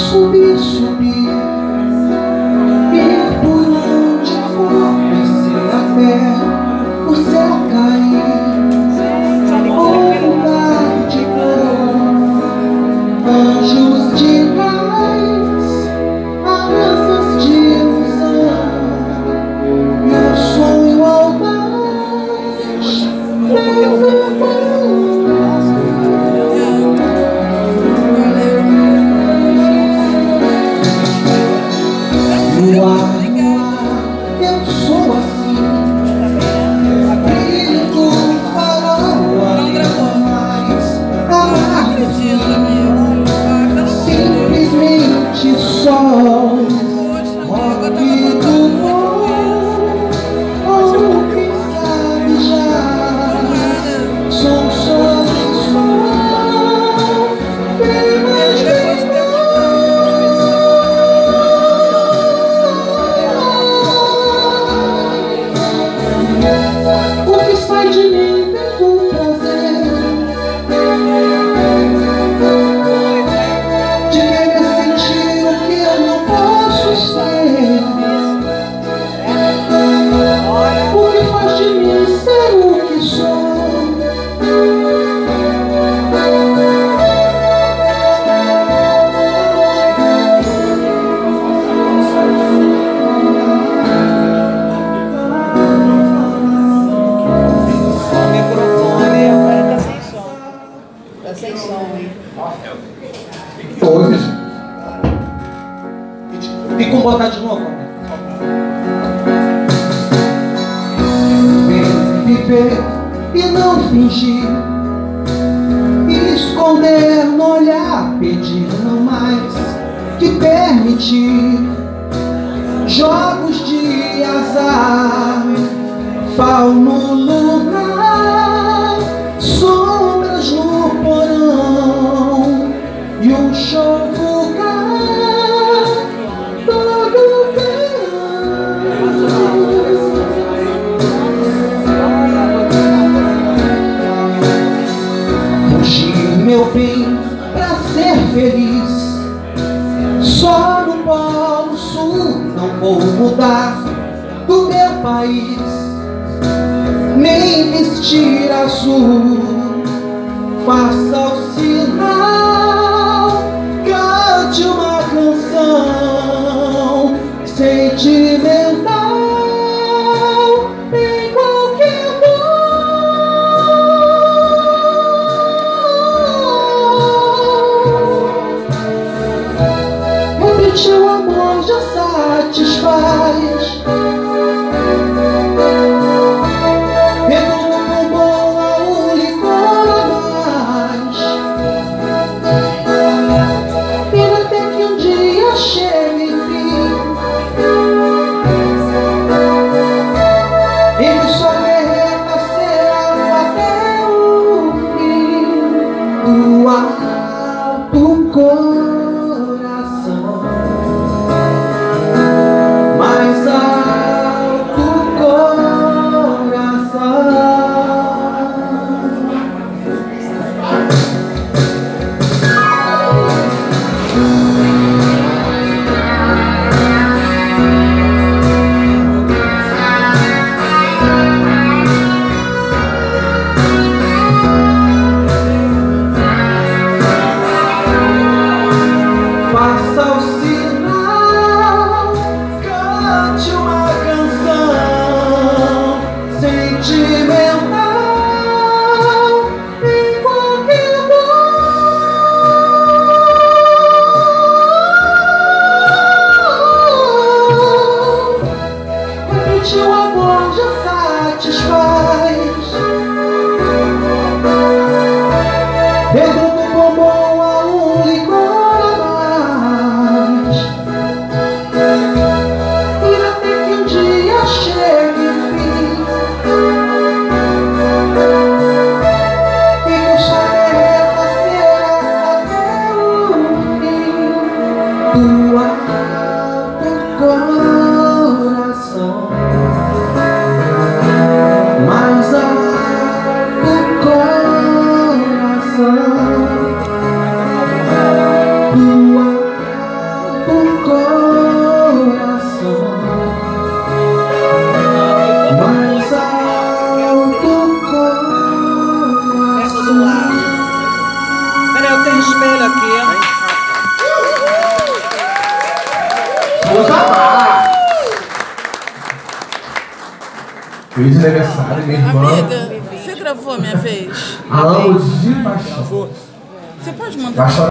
subir, subir, e por onde for descer até o céu cair, ou mudar de cor, anjos de paz, asas de ilusão, e o sonho audaz leva no ar, eu sou assim, brilho farol além mais amar, simplesmente sol, rock do bom, ou quem sabe já, sou só bem mais o que sai de mim tem um prazer de querer sentir o que eu não posso ser. O que faz de mim ser o que sou. Sem som, hein? Hoje. Tem como botar de novo? Viver e não fingir, esconder no olhar, pedir não mais que permitir jogos de azar, pau no lugar, sombras no porão e um show vulgar todo verão. Fugir, meu bem, pra ser feliz, só no Polo Sul não vou mudar do meu país, nem vestir azul. Faça o sinal, cante uma canção sentimental em qualquer lugar. Repetir o amor já satisfaz. Do coração, mas Deus amar. Feliz aniversário, minha irmã. Amiga, você gravou a minha vez? Amo de paixão. Você pode mandar?